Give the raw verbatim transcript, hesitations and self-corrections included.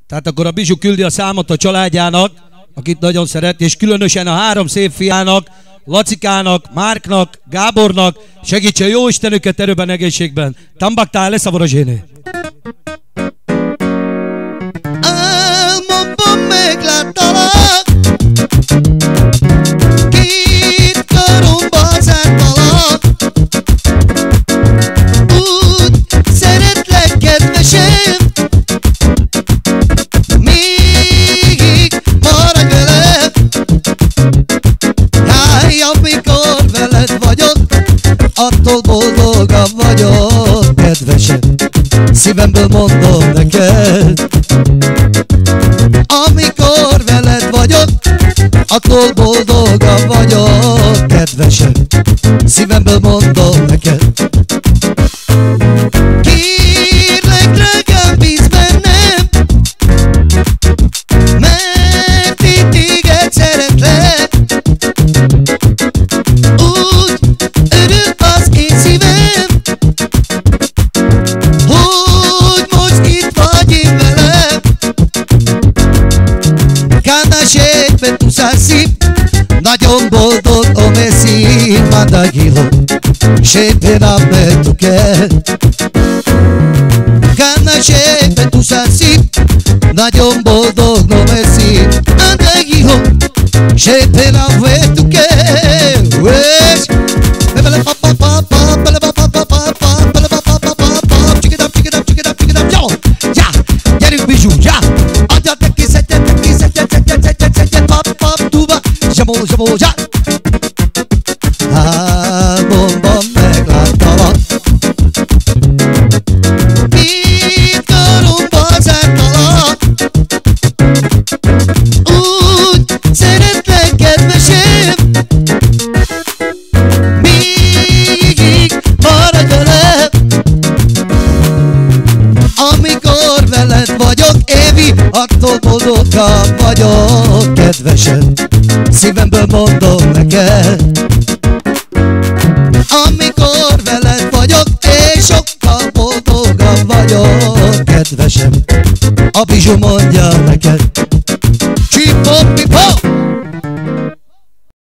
Tehát akkor a Bizsu küldi a számot a családjának, akit nagyon szeret, és különösen a három szép fiának, Lacikának, Márknak, Gábornak, segítse jó Istenüket erőben, egészségben. Tambaktál lesz a Vorozséné. Álmomban megláttalak, két karomba zártalak, úgy szeretlek, kedvesem, még maradj velem. Háj, amikor veled vagyok, attól boldogabb vagyok, kedvesem. Szívemből mondom neked, amikor veled vagyok, attól boldogabb vagyok, kedvesem. Szívemből mondom neked. Kérlek, drágám, bízz bennem, mert én téged szeretlek. Úgy örül az én szívem, hogy most itt vagy én velem. Canascete tu sassi, nagyon boldog o messi mandagilo, scende me tu che. Canascete tu sassi, nagyon boldog o messi mandagilo, scende me tu che. Wish, bele pa pa pa pa, bele pa pa pa pa pa, bele pa pa pa pa pa, check it up, check it up, check it up, check it up, yo, ja, gyerünk Bizsu, ja, adjad neki szettet, neki szettet, szettet, szettet, szettet, pap, pap, tuba, zsamó, zsamó, ja. Álmomban megláttalak, két karomba zártalak, úgy szeretlek, kedvesem, még maradj velem. Amikor veled vagyok, Évi, attól boldogabb vagyok, kedvesem. Szívemből mondom neked. Amikor veled vagyok, én sokkal boldogabb vagyok, kedvesem. A Bizsu mondja neked.